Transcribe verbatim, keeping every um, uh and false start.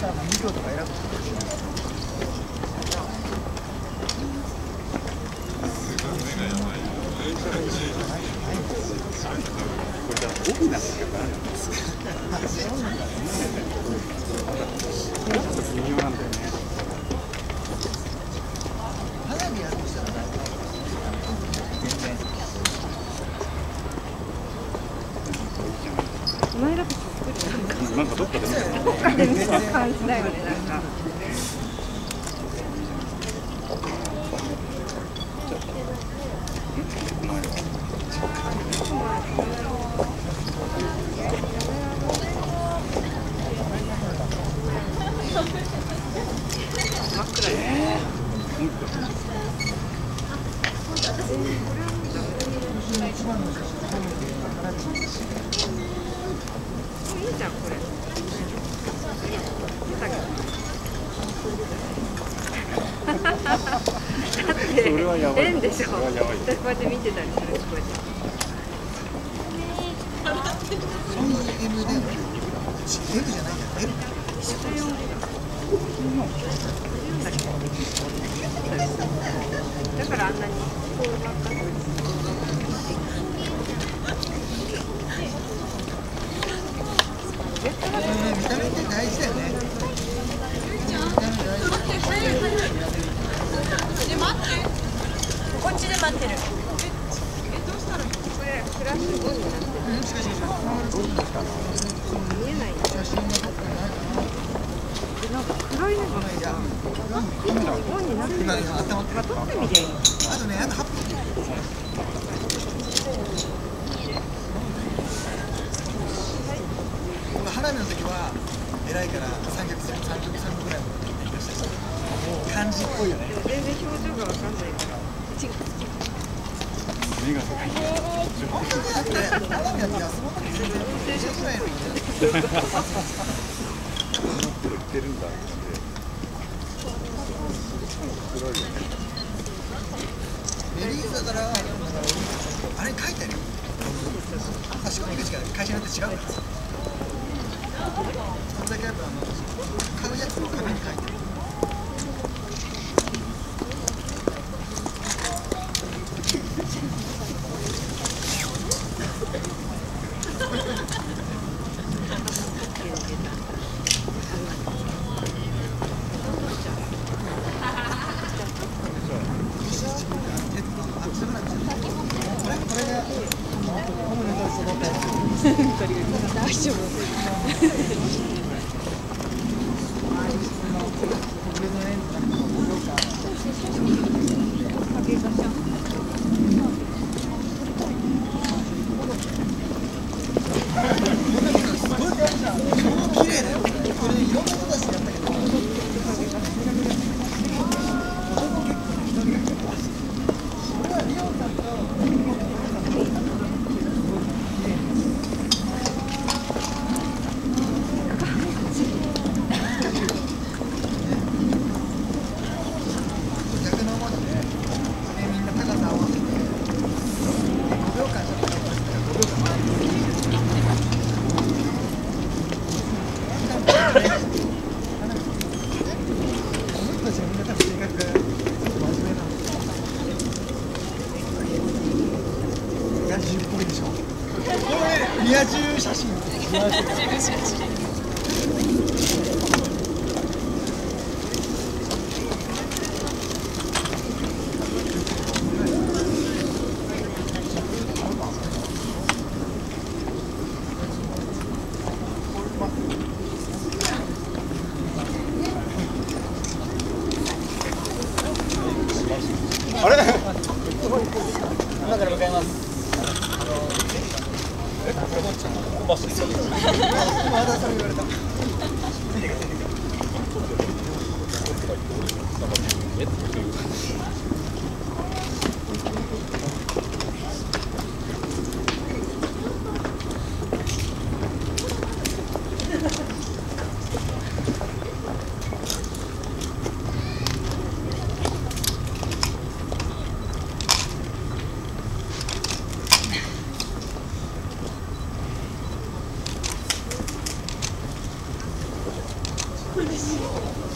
したらにびょうとか選ぶ。 これだと大きな仕方あるんですよ。微妙なんだよね。 花火やるとしたら全然。 この間とそっくりなんか。 なんかどっかで見たどっかで見た感じだよね、なんか。真っ暗ね。いいじゃんこれ。だって変でしょ。私こうやって見てたりするし、こうやって。 ソニー エム で エム じゃないんだよ。 だからあんなにこうばっかり。 見た目って大事だよね。 こっちで待ってる。 これフラッシュオンになってる。見えない。なんか暗いねこの間。オンになってる。 今今温まってる。 撮ってみて。 あとね、あとはっぷん。この花火の時は偉いから三脚三脚三脚ぐらいの感じっぽいよね。 全然表情がわかんないから。 目が高い。 だって花火やって休まなくて全然練習ぐらいの。 売ってるんだ。黒いよね。 レリースだからあれ書いてあるよ。差し込み口が会社によって違うから。それだけやっぱあの買うやつの紙に書いてる。 大丈夫。 綺麗だよ。これいろんな人たちやったけど。リア充写真。 あれ？ 今から向かいます。バス。まだそれ言われた。 です